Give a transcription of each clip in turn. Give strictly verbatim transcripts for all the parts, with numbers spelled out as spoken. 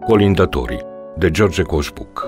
Colindătorii, de George Coșbuc.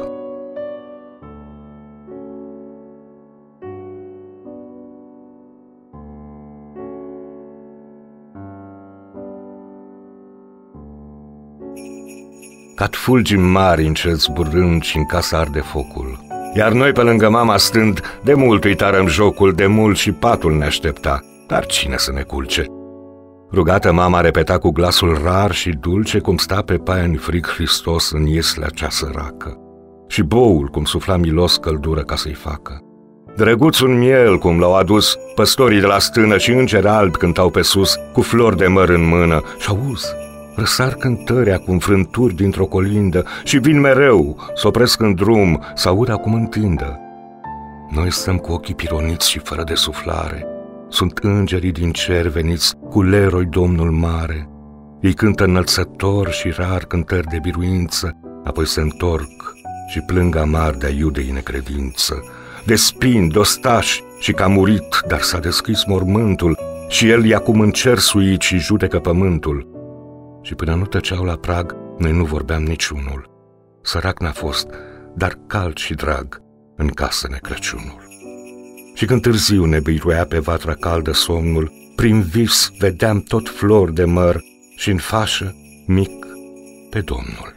Cad fulgi mari în cer zburând și în casa arde focul, iar noi pe lângă mama stând, de mult uitarăm jocul, de mult și patul ne aștepta, dar cine să ne culce? Rugată mama repeta cu glasul rar și dulce cum sta pe paia în frig Hristos în ieslea cea săracă, și boul cum sufla milos căldură ca să-i facă. Drăguț un miel cum l-au adus păstorii de la stână și îngeri albi cântau pe sus cu flori de măr în mână, și auzi, răsar cântări cu înfrânturi dintr-o colindă și vin mereu, s-opresc în drum, s-aud acum întindă. Noi stăm cu ochii pironiți și fără de suflare, sunt îngerii din cer veniți cu leroi Domnul mare. Ei cântă înălțător și rar cântări de biruință, apoi se întorc și plâng amar de-a iudei necredință, de spini, de ostași și că a murit, dar s-a deschis mormântul și el e acum în cer suit și judecă pământul. Și până nu tăceau la prag, noi nu vorbeam niciunul. Sărac n-a fost, dar cald și drag în casă ne Crăciunul. Și când târziu ne biruia pe vatra caldă somnul, prin vis vedeam tot flori de măr și în fașă mic pe Domnul.